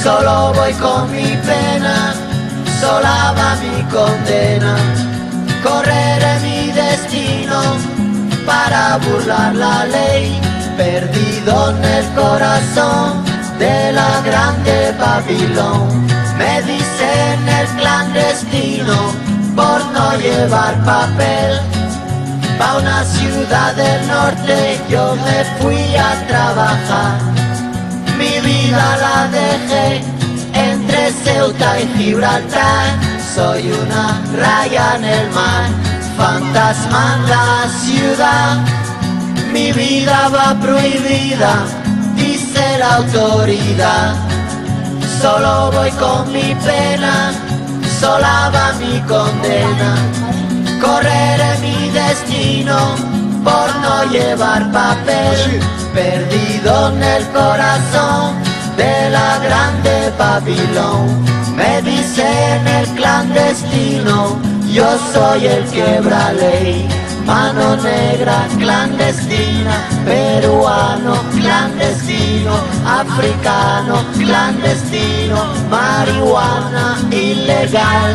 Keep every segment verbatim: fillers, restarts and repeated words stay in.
Solo voy con mi pena, sola va mi condena. Correré mi destino para burlar la ley, perdido en el corazón de la grande Babilón. Me dicen el clandestino por no llevar papel. Pa' una ciudad del norte yo me fui a trabajar. Mi vida la dejé entre Ceuta y Gibraltar. Soy una raya en el mar, fantasma en la ciudad. Mi vida va prohibida, dice la autoridad. Solo voy con mi pena, sola va mi condena. Correré mi destino por no llevar papel, perdido en el corazón de la grande Babilón. Me dicen el clandestino, yo soy el quebra ley. Mano negra clandestina, peruano clandestino, africano clandestino, marihuana ilegal.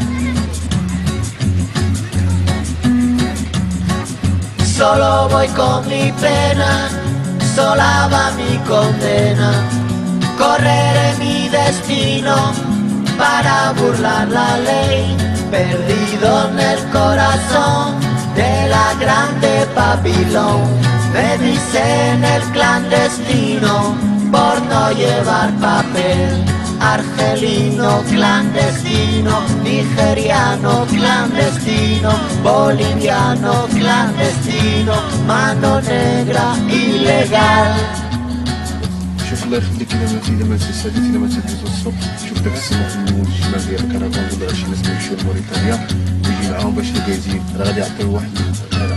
Solo voy con mi pena, sola va mi condena. Correré mi destino para burlar la ley, perdido en el corazón de la grande Babilón. Me dicen el clandestino por no llevar papel. Argelino clandestino, nigeriano clandestino, boliviano clandestino, mano negra ilegal. شوف الله يخليك الى ما الى ما تسالي الى ما تدوز الصبح شوف داك السماح من الشمال ديال الكرفان ولا شي ناس كيمشيو لموريتانيا ويجي معاهم باش الكازين راه غادي يعطيو واحد